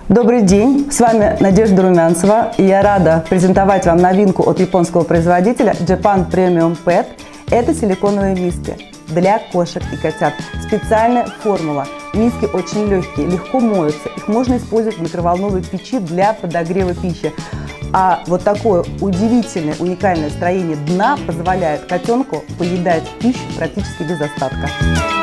Добрый день, с вами Надежда Румянцева, и я рада презентовать вам новинку от японского производителя Japan Premium Pet. Это силиконовые миски для кошек и котят. Специальная формула. Миски очень легкие, легко моются, их можно использовать в микроволновой печи для подогрева пищи. А вот такое удивительное, уникальное строение дна позволяет котенку поедать пищу практически без остатка.